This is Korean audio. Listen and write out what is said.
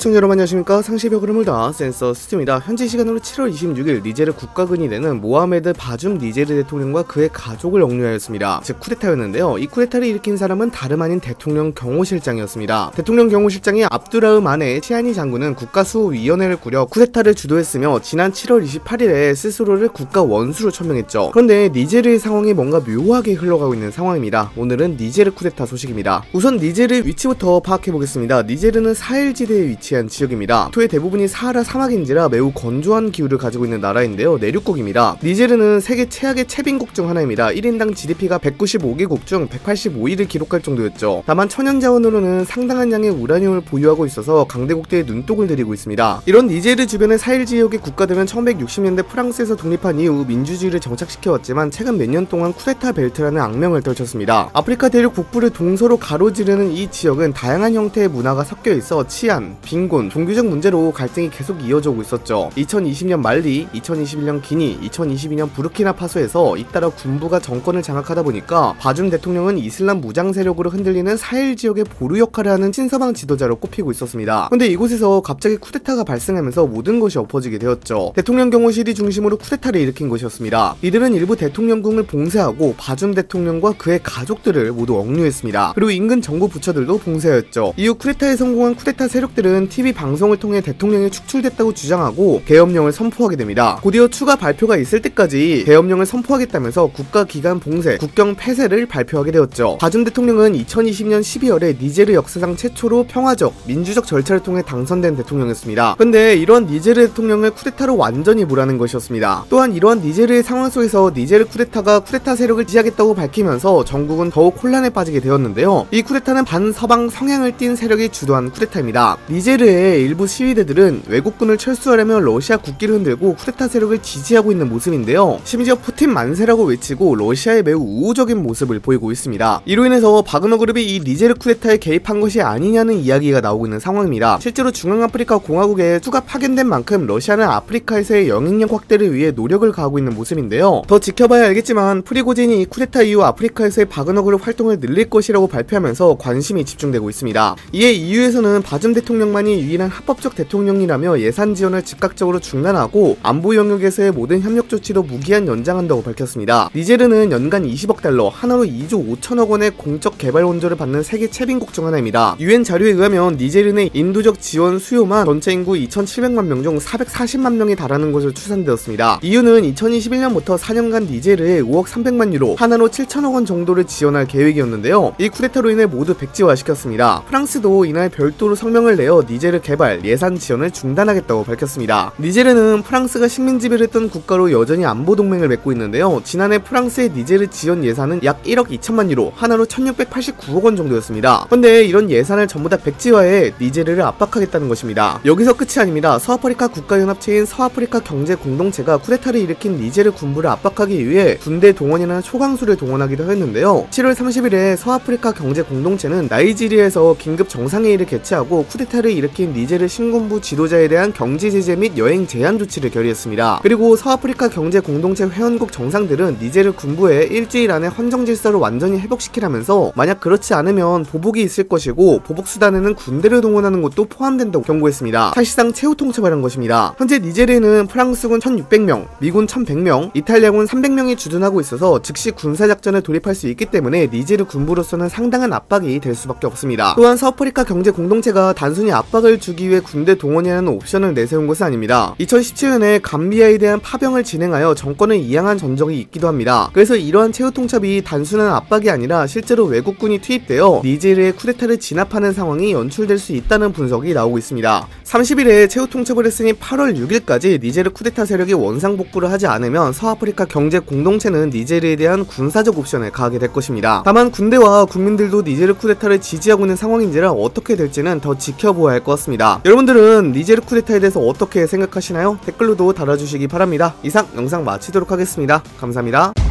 시청자 여러분 안녕하십니까. 상시의 흐름을 다 센서 스튜입니다. 현지 시간으로 7월 26일 니제르 국가군이 되는 모하메드 바줌 니제르 대통령과 그의 가족을 억류하였습니다. 즉 쿠데타였는데요. 이 쿠데타를 일으킨 사람은 다름 아닌 대통령 경호실장이었습니다. 대통령 경호실장이 압두라흐 마네 치아니 장군은 국가수호위원회를 꾸려 쿠데타를 주도했으며 지난 7월 28일에 스스로를 국가 원수로 천명했죠. 그런데 니제르의 상황이 뭔가 묘하게 흘러가고 있는 상황입니다. 오늘은 니제르 쿠데타 소식입니다. 우선 니제르의 위치부터 파악해보겠습니다. 니제르는 사헬지대에 위치한 지역입니다. 토의 대부분이 사하라 사막인지라 매우 건조한 기후를 가지고 있는 나라인데요. 내륙국입니다. 니제르는 세계 최악의 채빈국 중 하나입니다. 1인당 GDP가 195개국 중 185위를 기록할 정도였죠. 다만 천연자원으로는 상당한 양의 우라늄을 보유하고 있어서 강대국들의 눈독을 들이고 있습니다. 이런 니제르 주변의 사헬 지역의 국가들은 1960년대 프랑스에서 독립한 이후 민주주의를 정착시켜왔지만 최근 몇 년 동안 쿠데타 벨트라는 악명을 떨쳤습니다. 아프리카 대륙 북부를 동서로 가로지르는 이 지역은 다양한 형태의 문화가 섞여 있어 치안, 빈곤, 종교적 문제로 갈등이 계속 이어져 오고 있었죠. 2020년 말리, 2021년 기니, 2022년 부르키나파소에서 잇따라 군부가 정권을 장악하다 보니까 바줌 대통령은 이슬람 무장 세력으로 흔들리는 사헬 지역의 보루 역할을 하는 친서방 지도자로 꼽히고 있었습니다. 근데 이곳에서 갑자기 쿠데타가 발생하면서 모든 것이 엎어지게 되었죠. 대통령 경호실이 중심으로 쿠데타를 일으킨 것이었습니다. 이들은 일부 대통령궁을 봉쇄하고 바줌 대통령과 그의 가족들을 모두 억류했습니다. 그리고 인근 정부 부처들도 봉쇄하였죠. 이후 쿠데타에 성공한 쿠데타 세력들은 TV 방송을 통해 대통령이 축출됐다고 주장하고 계엄령을 선포하게 됩니다. 곧이어 추가 발표가 있을 때까지 계엄령을 선포하겠다면서 국가기관 봉쇄, 국경 폐쇄를 발표하게 되었죠. 바줌 대통령은 2020년 12월에 니제르 역사상 최초로 평화적, 민주적 절차를 통해 당선된 대통령이었습니다. 근데 이런 니제르 대통령을 쿠데타로 완전히 몰아낸 것이었습니다. 또한 이러한 니제르의 상황 속에서 니제르 쿠데타가 쿠데타 세력을 지지하겠다고 밝히면서 전국은 더욱 혼란에 빠지게 되었는데요. 이 쿠데타는 반서방 성향을 띤 세력이 주도한 쿠데타입니다. 니제르의 일부 시위대들은 외국군을 철수하려면 러시아 국기를 흔들고 쿠데타 세력을 지지하고 있는 모습인데요. 심지어 푸틴 만세라고 외치고 러시아의 매우 우호적인 모습을 보이고 있습니다. 이로 인해서 바그너 그룹이 이 니제르 쿠데타에 개입한 것이 아니냐는 이야기가 나오고 있는 상황입니다. 실제로 중앙아프리카 공화국에 수가 파견된 만큼 러시아는 아프리카에서의 영향력 확대를 위해 노력을 가하고 있는 모습인데요. 더 지켜봐야 알겠지만 프리고진이 쿠데타 이후 아프리카에서의 바그너 그룹 활동을 늘릴 것이라고 발표하면서 관심이 집중되고 있습니다. 이에 EU에서는 바줌 대통령만이 유일한 합법적 대통령이라며 예산 지원을 즉각적으로 중단하고 안보 영역에서의 모든 협력 조치도 무기한 연장한다고 밝혔습니다. 니제르는 연간 20억 달러, 하나로 2조 5천억 원의 공적 개발 원조를 받는 세계 채빈국 중 하나입니다. UN 자료에 의하면 니제르 내 인도적 지원 수요만 전체 인구 2,700만 명 중 440만 명에 달하는 것으로 추산되었습니다. EU는 2021년부터 4년간 니제르에 5억 300만 유로, 하나로 7천억 원 정도를 지원할 계획이었는데요. 이 쿠데타로 인해 모두 백지화시켰습니다. 프랑스도 이날 별도로 성명을 내어 니제르 개발, 예산 지원을 중단하겠다고 밝혔습니다. 니제르는 프랑스가 식민지배를 했던 국가로 여전히 안보 동맹을 맺고 있는데요. 지난해 프랑스의 니제르 지원 예산은 약 1억 2천만 유로, 하나로 1689억 원 정도였습니다. 근데 이런 예산을 전부 다 백지화해 니제르를 압박하겠다는 것입니다. 여기서 끝이 아닙니다. 서아프리카 국가연합체인 서아프리카 경제공동체가 쿠데타를 일으킨 니제르 군부를 압박하기 위해 군대 동원이나 초강수를 동원하기도 했는데요. 7월 30일에 서아프리카 경제공동체는 나이지리아에서 긴급 정상회의를 개최하고 쿠데타를 일으킨 니제르 신군부 지도자에 대한 경제 제재 및 여행 제한 조치를 결의했습니다. 그리고 서아프리카 경제 공동체 회원국 정상들은 니제르 군부에 일주일 안에 헌정 질서를 완전히 회복시키라면서 만약 그렇지 않으면 보복이 있을 것이고 보복 수단에는 군대를 동원하는 것도 포함된다고 경고했습니다. 사실상 최후 통첩을 한 것입니다. 현재 니제르에는 프랑스군 1,600명, 미군 1,100명, 이탈리아군 300명이 주둔하고 있어서 즉시 군사작전에 돌입할 수 있기 때문에 니제르 군부로서는 상당한 압박이 될 수밖에 없습니다. 또한 서아프리카 경제 공동체가 단순히 압박을 주기 위해 군대 동원이라는 옵션을 내세운 것은 아닙니다. 2017년에 감비아에 대한 파병을 진행하여 정권을 이양한 전적이 있기도 합니다. 그래서 이러한 최후 통첩이 단순한 압박이 아니라 실제로 외국군이 투입되어 니제르의 쿠데타를 진압하는 상황이 연출될 수 있다는 분석이 나오고 있습니다. 30일에 최후 통첩을 했으니 8월 6일까지 니제르 쿠데타 세력이 원상복구를 하지 않으면 서아프리카 경제 공동체는 니제르에 대한 군사적 옵션을 가하게 될 것입니다. 다만 군대와 국민들도 니제르 쿠데타를 지지하고 있는 상황인지라 어떻게 될지는 더 지켜보아야 할 것 같습니다. 여러분들은 니제르 쿠데타에 대해서 어떻게 생각하시나요? 댓글로도 달아주시기 바랍니다. 이상 영상 마치도록 하겠습니다. 감사합니다.